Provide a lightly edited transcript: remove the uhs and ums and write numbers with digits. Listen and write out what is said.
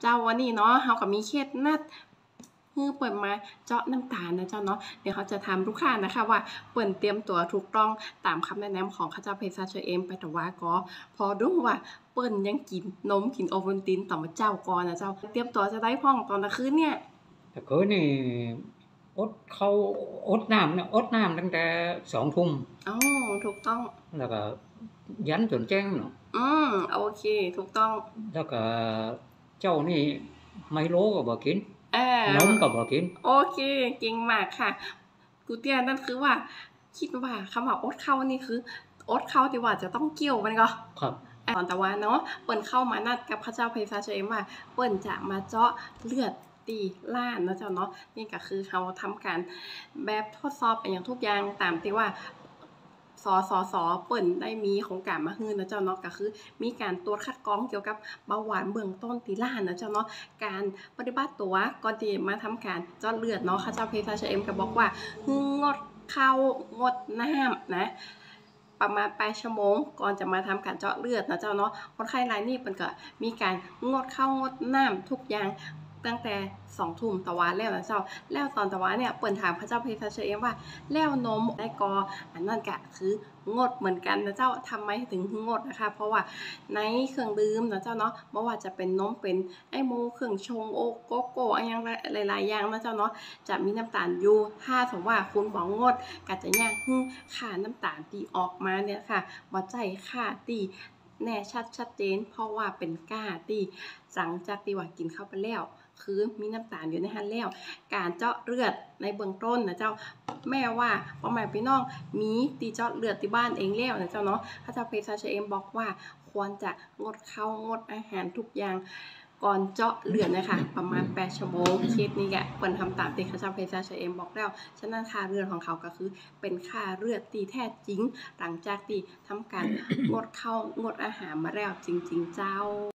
เจ้าวันนี้เนาะเราก็มีเคล็ดลับเปิ่นมาเจาะน้ำตาลนะเจ้าเนาะเดี๋ยวเขาจะถามลูกค้านะคะว่าเปิ่นเตรียมตัวถูกต้องตามคำแนะนำของข้าเจ้าเภสัชเชอเอมไปแต่ว่าก็พอรู้ว่าเปิ่นยังกินนมกินโอวัลตินต่อมาเจ้าก่อนนะเจ้าเตรียมตัวจะได้พ้องตอนกลางคืนเนี่ยแต่คืนนี่อดข้าวอดน้ำนะอดน้ำตั้งแต่20:00 อ๋อถูกต้องแล้วก็ยันจนแจ้งเนาะโอเคถูกต้องแล้วก็เจ้านี่ไมโลก็บ่กินอานมก็บ่กินโอเคเก่งมากค่ะกูเตี้ยนั่นคือว่าคิดว่าคำว่าอดข้าวนี่คืออดข้าวที่ว่าจะต้องเกี่ยวมันก็ครับตอนแต่ว่าเนาะเปิ้นเข้ามานัดกับข้าเจ้าเภสัชเองว่าเปิ้นจะมาเจาะเลือดตีล้านนะเจ้าเนาะนี่ก็คือเขาทำการแบบทดสอบอย่างทุกอย่างตามที่ว่าเปิ้นได้มีโครงการมาฮื้อนะเจ้าเนาะก็คือมีการตรวจคัดกรองเกี่ยวกับเบาหวานเบื้องต้นตีล้านนะเจ้าเนาะการปฏิบัติตัวก่อนที่มาทำการเจาะเลือดเนาะข้าเจ้าเภสัชเองก็บอกว่าฮึงดข้าวงดน้ำนะประมาณ8ชั่วโมงก่อนจะมาทำการเจาะเลือดนะเจ้าเนาะคนไข้รายนี้เปิ้นก็มีการงดข้าวงดน้ำทุกอย่างตั้งแต่20:00ตะวันแล้วนะเจ้าแล้วตอนตะวันเนี่ยเปิ้นถามพระเจ้าเภสัชเองว่าแล้วนมได้กออันนั้นก็คืองดเหมือนกันนะเจ้าทำไมถึงงดนะคะเพราะว่าในเครื่องดื่มนะเจ้าเนาะบ่ว่าจะเป็นนมเป็นไอ้โมเครื่องชงโอโกโก้อันยังหลายๆอย่างนะเจ้าเนาะจะมีน้ำตาลอยู่ถ้าสมมุติว่าคุณบ่งดก็จะยากค่าน้ำตาลที่ออกมาเนี่ยค่ะบ่ใจค่าที่แน่ชัดเจนเพราะว่าเป็นก้าที่หลังจากที่ว่ากินเข้าไปแล้วคือมีน้ำตาลอยู่ในหันแล้วการเจาะเลือดในเบื้องต้นนะเจ้าแม่ว่าพ่อแม่พี่น้องมีตีเจาะเลือดที่บ้านเองแล้วนะเจ้าเนาะพระเจ้าเภสัชเองบอกว่าควรจะงดข้าวงดอาหารทุกอย่างก่อนเจาะเลือดนะคะประมาณ8ชั่วโมงเคสนี้แกเปิ้นทำตามที่พระเจ้าเภสัชเองบอกแล้วฉะนั้นค่าเลือดของเขาก็คือเป็นค่าเลือดที่แท้จริงหลังจากที่ทำการงดข้าวงดอาหารมาแล้วจริงๆเจ้า